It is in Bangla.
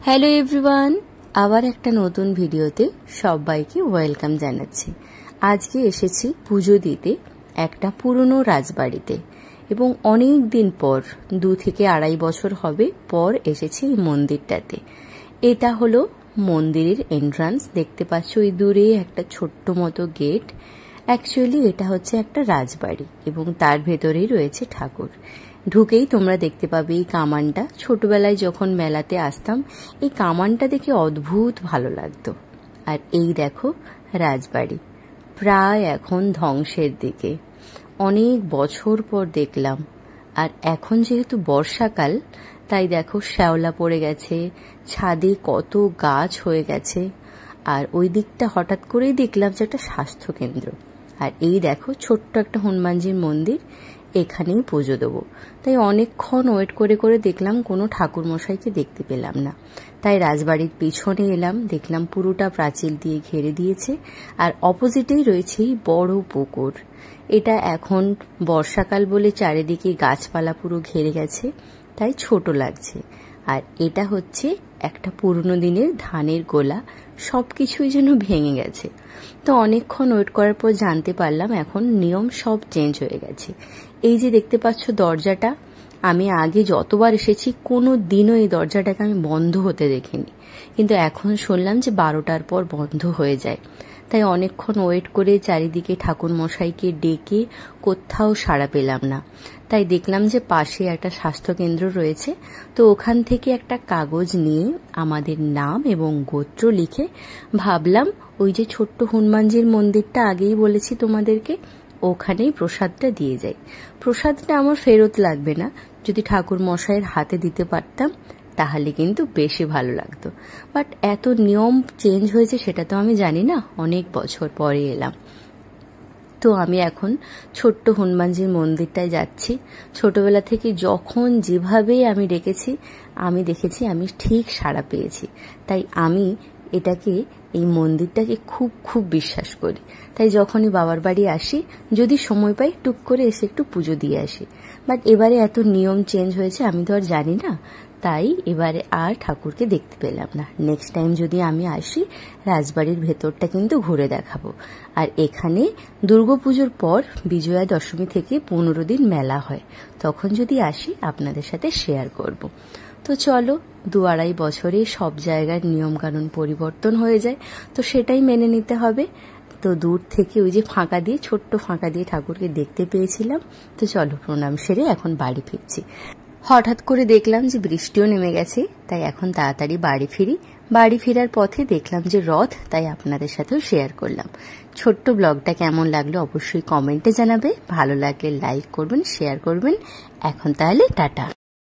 হ্যালো এভরিওয়ান, আবার একটা নতুন ভিডিওতে সবাইকে ওয়েলকাম জানাচ্ছি। আজকে এসেছি পুজো দিতে একটা পুরনো রাজবাড়িতে এবং অনেক দিন পর 2 থেকে 2.5 বছর হবে পর এসেছি এই মন্দিরটাতে। এটা হলো মন্দিরের এন্ট্রান্স। দেখতে পাচ্ছ ওই দূরে একটা ছোট্ট মতো গেট। অ্যাকচুয়ালি এটা হচ্ছে একটা রাজবাড়ি এবং তার ভেতরেই রয়েছে ঠাকুর। ঢুকেই তোমরা দেখতে পাবে এই কামানটা। ছোটবেলায় যখন মেলাতে আসতাম এই কামানটা দেখে অদ্ভুত ভালো লাগতো। আর এই দেখো রাজবাড়ি, প্রায় এখন ধ্বংসের দিকে। অনেক বছর পর দেখলাম। আর এখন যেহেতু বর্ষাকাল তাই দেখো শ্যাওলা পড়ে গেছে, ছাদে কত গাছ হয়ে গেছে। আর ওই দিকটা হঠাৎ করেই দেখলাম যে একটা স্বাস্থ্য কেন্দ্র। আর এই দেখো ছোট্ট একটা হনুমানজির মন্দির, এখানেই পুজো দেবো। তাই অনেকক্ষণ ওয়েট করে করে দেখলাম কোনো ঠাকুর মশাইকে দেখতে পেলাম না। তাই রাজবাড়ির পিছনে এলাম, দেখলাম পুরোটা প্রাচীর দিয়ে ঘিরে দিয়েছে আর অপোজিটেই রয়েছে এই বড় পুকুর। এটা এখন বর্ষাকাল বলে চারিদিকে গাছপালা পুরো ঘিরে গেছে, তাই ছোট লাগছে। আর এটা হচ্ছে একটা পুরনো দিনের ধানের গোলা, সবকিছুই যেন ভেঙে গেছে। তো অনেকক্ষণ ওয়েট করার পর জানতে পারলাম এখন নিয়ম সব চেঞ্জ হয়ে গেছে। এই যে দেখতে পাচ্ছ দরজাটা, আমি আগে যতবার এসেছি কোনো দিনও এই দরজাটাকে আমি বন্ধ হতে দেখিনি, কিন্তু এখন শুনলাম যে 12টার পর বন্ধ হয়ে যায়। তাই অনেকক্ষণ ওয়েট করে চারিদিকে ঠাকুর মশাইকে ডেকে কোথাও সাড়া পেলাম না। তাই দেখলাম যে পাশে একটা স্বাস্থ্যকেন্দ্র রয়েছে, তো ওখান থেকে একটা কাগজ নিয়ে আমাদের নাম এবং গোত্র লিখে ভাবলাম ওই যে ছোট্ট হনুমানজির মন্দিরটা আগেই বলেছি তোমাদেরকে, ওখানেই প্রসাদটা দিয়ে যাই। প্রসাদটা আমার ফেরত লাগবে না, যদি ঠাকুর মশাইয়ের হাতে দিতে পারতাম তাহলে কিন্তু বেশি ভালো লাগতো। বাট এত নিয়ম চেঞ্জ হয়েছে সেটা তো আমি জানি না, অনেক বছর পরে এলাম। তো আমি এখন ছোট্ট হনুমানজির মন্দিরটায় যাচ্ছি। ছোটবেলা থেকে যখন যেভাবে আমি ডেকেছি আমি দেখেছি আমি ঠিক সাড়া পেয়েছি। তাই আমি এই মন্দিরটাকে খুব খুব বিশ্বাস করি। তাই যখনই বাবার বাড়ি আসি, যদি সময় পাই টুক করে এসে একটু পুজো দিয়ে আসি। বাট এবারে এত নিয়ম চেঞ্জ হয়েছে আমি তো আর জানি না, তাই এবারে আর ঠাকুরকে দেখতে পেলাম না। নেক্সট টাইম যদি আমি আসি রাজবাড়ির ভেতরটা কিন্তু ঘুরে দেখাবো। আর এখানে দুর্গাপুজোর পর বিজয়া দশমী থেকে 15 দিন মেলা হয়, তখন যদি আসি আপনাদের সাথে শেয়ার করব। তো চলো, 2-2.5 বছরে সব জায়গার নিয়ম কানুন পরিবর্তন হয়ে যায়, তো সেটাই মেনে নিতে হবে। তো দূর থেকে ওই যে ছোট্ট ফাঁকা দিয়ে ঠাকুরকে দেখতে পেয়েছিলাম। তো চলো, প্রণাম সেরে এখন বাড়ি ফিরছি। হঠাৎ করে দেখলাম যে বৃষ্টিও নেমে গেছে, তাই এখন তাড়াতাড়ি বাড়ি ফিরি। বাড়ি ফেরার পথে দেখলাম যে রথ, তাই আপনাদের সাথেও শেয়ার করলাম। ছোট্ট ব্লগটা কেমন লাগলো অবশ্যই কমেন্টে জানাবে। ভালো লাগলে লাইক করবেন, শেয়ার করবেন। এখন তাহলে টাটা।